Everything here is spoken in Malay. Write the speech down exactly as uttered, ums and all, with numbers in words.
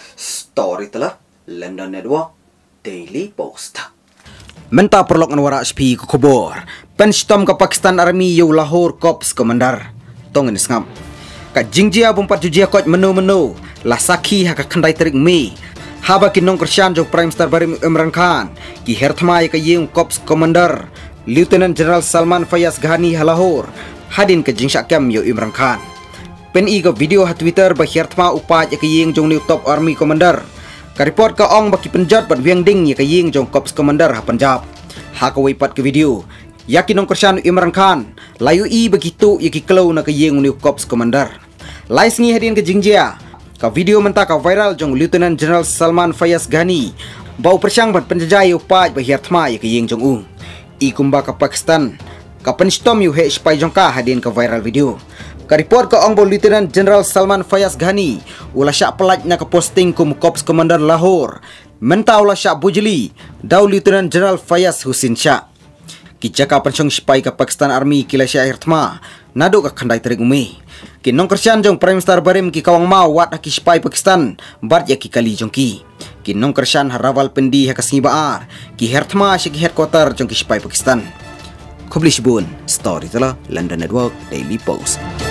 Story telah London Network Daily Post. Menta perlok anwara H P ke kubur. Penstom ke Pakistan Army yu Lahore Corps Commander. Tong ini sengam. Ka jingjia bumpat jujia kot menu-menu. La sakhi ha ka khandai terik me. Haba ki nong Krishan jo Prime Star Barim Imran Khan. Ki herthma ka yung Corps Commander. Lieutenant General Salman Fayaz Ghani ha Lahore. Hadin ke jingsha kem yu Imran Khan. Pen i ka video ha Twitter ba herthma upaj ka yung jong new top army commander. Ka report ka ong baki penjat bat wiang ding ya ka yung jong Corps Commander ha Punjab. Ha ka wipat ke video. Yakin nong Krishan Imran Khan. Layu i begitu yaki klau na ka yung new Corps Commander. Lais ngi hadin ke jingjia. Ka video menta ka viral jong Lieutenant General Salman Fayaz Ghani. Bau persyang bat penjajai upaj ba herthma ya ka yung jong ung. I kumba ka Pakistan. Ka penstom yu he spy jong ka hadin ka viral video. Ka report ka ongbo Lieutenant General Salman Fayaz Ghani ula syak pelaj na ka posting kum Corps Commander Lahore menta ula syak bujeli daw Lieutenant General Fayaz Husin Shah ki jaka pensong spy ka Pakistan Army kila syak herthma nado ka khandai terik umi ki nong Krishan jong Prime Star Barim ki kawang mau wat ki spy Pakistan bar ya ki kali jong ki ki nong Krishan harawal pendi ha kasngi baar ki herthma syak headquarter jong ki spy Pakistan. Publish bun story telah London Network Daily Post.